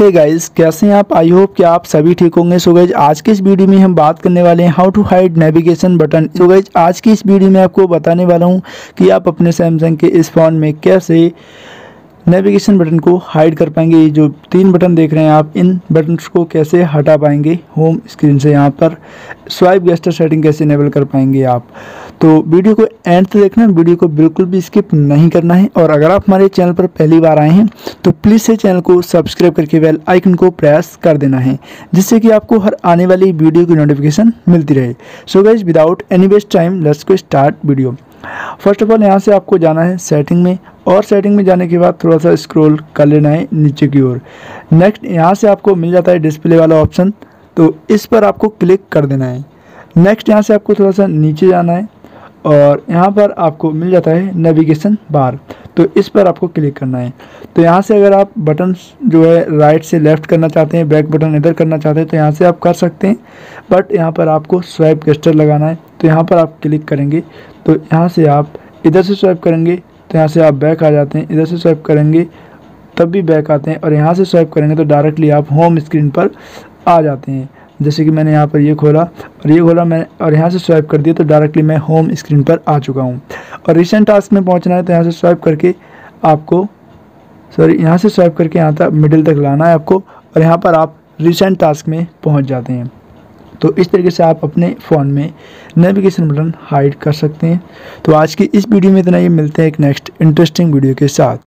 Hey guys, कैसे हैं आप। आई होप कि आप सभी ठीक होंगे। सो गाइस, आज की इस वीडियो में हम बात करने वाले हैं how to hide navigation button. So guys, आज की इस वीडियो में आपको बताने वाला हूं कि आप अपने सैमसंग के इस फ़ोन में कैसे नेविगेशन बटन को हाइड कर पाएंगे। ये जो 3 बटन देख रहे हैं आप, इन बटन्स को कैसे हटा पाएंगे होम स्क्रीन से। यहाँ पर स्वाइप गेस्टर सेटिंग कैसे इनेबल कर पाएंगे आप। तो वीडियो को एंड तक देखना, वीडियो को बिल्कुल भी स्किप नहीं करना है। और अगर आप हमारे चैनल पर पहली बार आए हैं तो प्लीज़ से चैनल को सब्सक्राइब करके बेल आइकन को प्रेस कर देना है, जिससे कि आपको हर आने वाली वीडियो की नोटिफिकेशन मिलती रहे। So guys, without any waste time let's go start video. First of all यहाँ से आपको जाना है सेटिंग में, और सेटिंग में जाने के बाद थोड़ा सा स्क्रॉल कर लेना है नीचे की ओर। नेक्स्ट यहाँ से आपको मिल जाता है डिस्प्ले वाला ऑप्शन, तो इस पर आपको क्लिक कर देना है। नेक्स्ट यहाँ से आपको थोड़ा सा नीचे जाना है और यहाँ पर आपको मिल जाता है नेविगेशन बार, तो इस पर आपको क्लिक करना है। तो यहाँ से अगर आप बटन जो है राइट से लेफ़्ट करना चाहते हैं, बैक बटन इधर करना चाहते हैं तो यहाँ से आप कर सकते हैं, बट यहाँ पर आपको स्वाइप गेस्टर लगाना है। तो यहाँ पर आप क्लिक करेंगे तो यहाँ से आप इधर से स्वाइप करेंगे तो यहाँ से आप बैक आ जाते हैं, इधर से स्वाइप करेंगे तब भी बैक आते हैं, और यहाँ से स्वाइप करेंगे तो डायरेक्टली आप होम स्क्रीन पर आ जाते हैं। जैसे कि मैंने यहाँ पर ये खोला और ये खोला मैं, और यहाँ से स्वाइप कर दिया तो डायरेक्टली मैं होम स्क्रीन पर आ चुका हूँ। और रिसेंट टास्क में पहुँचना है तो यहाँ से स्वाइप करके आपको यहाँ से स्वाइप करके यहाँ तक मिडिल तक लाना है आपको, और यहाँ पर आप रिसेंट टास्क में पहुँच जाते हैं। तो इस तरीके से आप अपने फ़ोन में नेविगेशन बटन हाइड कर सकते हैं। तो आज की इस वीडियो में इतना ही, मिलते हैं एक नेक्स्ट इंटरेस्टिंग वीडियो के साथ।